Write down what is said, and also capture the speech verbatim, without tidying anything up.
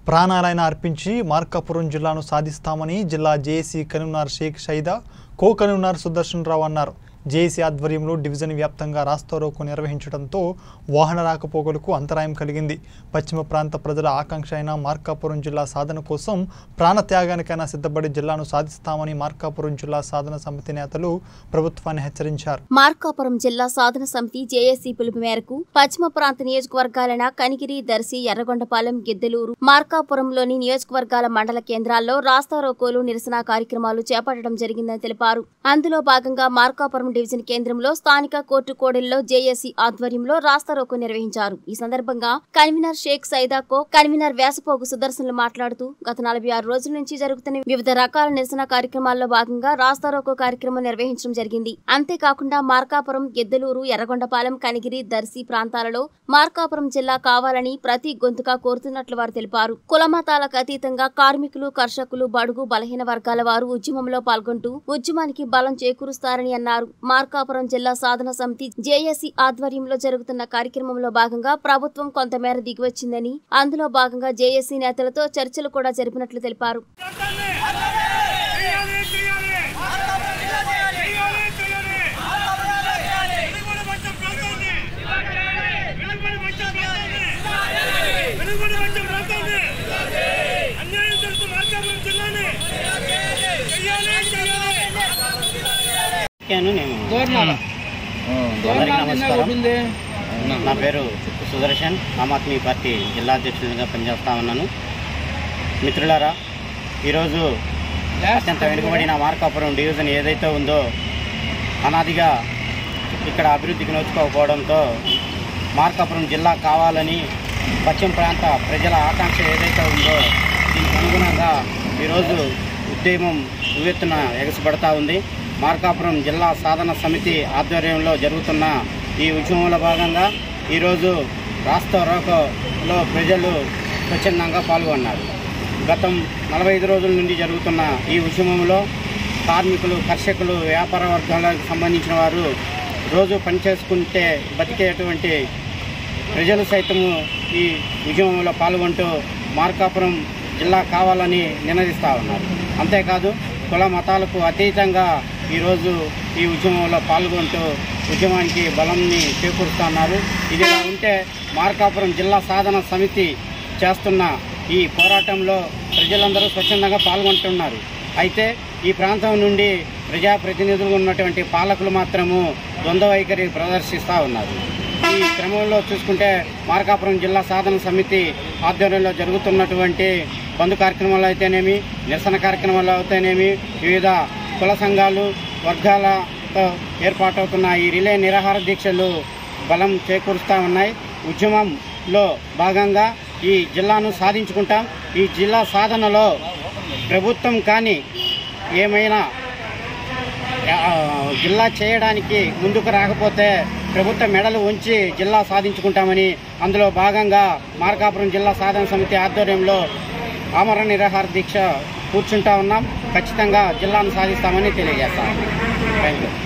ప్రాణాలైన అర్పించి మార్కాపురం జిల్లాను సాధిస్తామని జిల్లా JAC convener Sheikh Shaida, co convener Sudarshan Rao అన్నారు. జేఏసీ ఆధ్వర్యంలో డివిజన్ వ్యాప్తంగా రాస్తారోకో నిర్వహించడంతో వాహన రాకపోకలకు అంతరాయం కలిగింది. పశ్చిమ ప్రాంత ప్రజల ఆకాంక్ష అయిన మార్కాపురం జిల్లా సాధన కోసం ప్రాణత్యాగానికైనా సిద్ధపడి జిల్లాను సాధిస్తామని మార్కాపురం జిల్లా సాధన సమితి నేతలు ప్రభుత్వాన్ని హెచ్చరించారు. మార్కాపురం జిల్లా సాధన సమితి జేఏసీ పిలుపు మేరకు పశ్చిమ ప్రాంత నియోజకవర్గాలైన కనిగిరి, దర్శి, ఎర్రగొండపాలెం, గిద్దెలూరు, మార్కాపురంలోని నియోజకవర్గాల మండల కేంద్రాల్లో రాస్తారోకోలు, నిరసన కార్యక్రమాలు చేపట్టడం జరిగిందని తెలిపారు. అందులో భాగంగా మార్కాపురం డివిజన్ కేంద్రంలో స్థానిక కోర్టు కోడెల్లో జేఏసీ ఆధ్వర్యంలో రాస్తారోకో నిర్వహించారు. ఈ సందర్భంగా కన్వీనర్ షేక్ సైదాకో, కన్వీనర్ వ్యాసపోగు సుదర్శన్లు మాట్లాడుతూ గత నలభై ఆరు రోజుల నుంచి జరుగుతున్న వివిధ రకాల నిరసన కార్యక్రమాల్లో భాగంగా రాస్తారోకో కార్యక్రమం నిర్వహించడం జరిగింది. అంతేకాకుండా మార్కాపురం, గిద్దెలూరు, ఎర్రగొండపాలెం, కనిగిరి, దర్శి ప్రాంతాలలో మార్కాపురం జిల్లా కావాలని ప్రతి గొంతుగా కోరుతున్నట్లు వారు తెలిపారు. కులమతాలకు అతీతంగా కార్మికులు, కర్షకులు, బడుగు బలహీన వర్గాల వారు ఉద్యమంలో పాల్గొంటూ ఉద్యమానికి బలం చేకూరుస్తారని అన్నారు. మార్కాపురం జిల్లా సాధన సమితి జేఏసీ ఆధ్వర్యంలో జరుగుతున్న కార్యక్రమంలో భాగంగా ప్రభుత్వం కొంతమేర దిగివచ్చిందని, అందులో భాగంగా జేఏసీ నేతలతో చర్చలు కూడా జరిపినట్లు తెలిపారు. నమస్కారం. నా పేరు సుదర్శన్, ఆమ్ ఆద్మీ పార్టీ జిల్లా అధ్యక్షుడిగా పనిచేస్తా ఉన్నాను. మిత్రులారా, ఈరోజు అత్యంత వెనుకబడిన మార్కాపురం డివిజన్ ఏదైతే ఉందో అనాదిగా ఇక్కడ అభివృద్ధికి నోచుకోకపోవడంతో మార్కాపురం జిల్లా కావాలని పశ్చిమ ప్రాంత ప్రజల ఆకాంక్ష ఏదైతే ఉందో దీనికి అనుగుణంగా ఈరోజు ఉద్యమం ఉవ్వెత్తున ఎగసిపడతా ఉంది. మార్కాపురం జిల్లా సాధన సమితి ఆధ్వర్యంలో జరుగుతున్న ఈ ఉద్యమంలో భాగంగా ఈరోజు రాస్తారోకోలో ప్రజలు స్వచ్ఛందంగా పాల్గొన్నారు. గతం నలభై ఐదు రోజుల నుండి జరుగుతున్న ఈ ఉద్యమంలో కార్మికులు, కర్షకులు, వ్యాపార వర్గాలకు సంబంధించిన వారు రోజు పనిచేసుకుంటే బతికేటువంటి ప్రజలు సైతము ఈ ఉద్యమంలో పాల్గొంటూ మార్కాపురం జిల్లా కావాలని నినదిస్తూ ఉన్నారు. అంతేకాదు కుల మతాలకు అతీతంగా ఈరోజు ఈ ఉద్యమంలో పాల్గొంటూ ఉద్యమానికి బలంని చేకూరుస్తున్నారు. ఇదిలా ఉంటే మార్కాపురం జిల్లా సాధన సమితి చేస్తున్న ఈ పోరాటంలో ప్రజలందరూ స్వచ్ఛందంగా పాల్గొంటున్నారు. అయితే ఈ ప్రాంతం నుండి ప్రజాప్రతినిధులు ఉన్నటువంటి పాలకులు మాత్రము ద్వంద్వ వైఖరి ప్రదర్శిస్తూ ఉన్నారు. ఈ క్రమంలో చూసుకుంటే మార్కాపురం జిల్లా సాధన సమితి ఆధ్వర్యంలో జరుగుతున్నటువంటి బంధు కార్యక్రమాలు అయితేనేమి, నిరసన కార్యక్రమాలు అయితేనేమి, వివిధ కుల సంఘాలు, వర్గాలతో ఏర్పాటవుతున్న ఈ రిలే నిరాహార దీక్షలు బలం చేకూరుస్తూ ఉన్నాయి. ఉద్యమంలో భాగంగా ఈ జిల్లాను సాధించుకుంటాం. ఈ జిల్లా సాధనలో ప్రభుత్వం కానీ ఏమైనా జిల్లా చేయడానికి ముందుకు రాకపోతే ప్రభుత్వ మెడలు ఉంచి జిల్లా సాధించుకుంటామని, అందులో భాగంగా మార్కాపురం జిల్లా సాధన సమితి ఆధ్వర్యంలో ఆమరణ నిరాహార దీక్ష కూర్చుంటా ఉన్నాం. ఖచ్చితంగా జిల్లాను సాధిస్తామని తెలియజేస్తాం. Thank you.